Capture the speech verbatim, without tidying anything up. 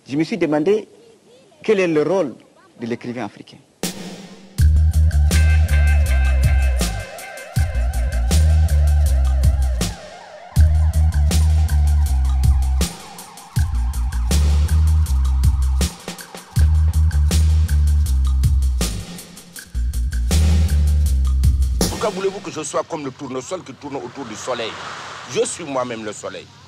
je me suis demandé quel est le rôle de l'écrivain africain. Pourquoi voulez-vous que je sois comme le tournesol qui tourne autour du soleil? Je suis moi-même le soleil.